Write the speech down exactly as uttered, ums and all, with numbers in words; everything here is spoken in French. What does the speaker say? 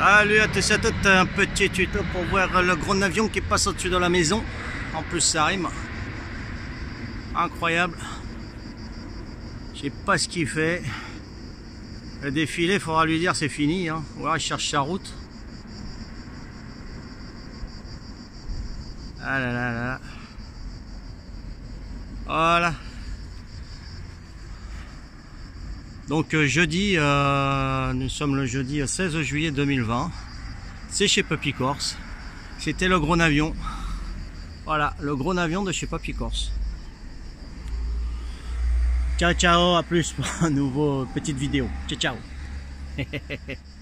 Salut à tous et à toutes, un petit tuto pour voir le gros avion qui passe au-dessus de la maison. En plus ça rime. Incroyable. Je sais pas ce qu'il fait. Le défilé, il faudra lui dire c'est fini, hein. Ou alors il cherche sa route. Ah là là là. Voilà. Donc jeudi, euh, nous sommes le jeudi seize juillet deux mille vingt. C'est chez Puppy Corse. C'était le gros avion. Voilà, le gros avion de chez Puppy Corse. Ciao ciao, à plus pour une nouvelle petite vidéo. Ciao ciao.